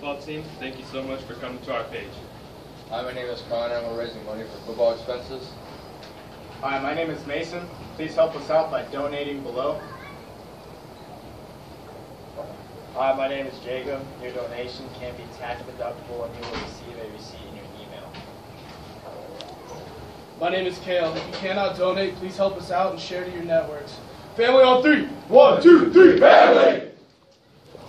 football team. Thank you so much for coming to our page. Hi, my name is Connor and we're raising money for football expenses. Hi, my name is Mason. Please help us out by donating below. Hi, my name is Jacob. Your donation can be tax deductible and you will receive a receipt in your email. My name is Kale. If you cannot donate, please help us out and share to your networks. Family on three. 1, 2, 3, family!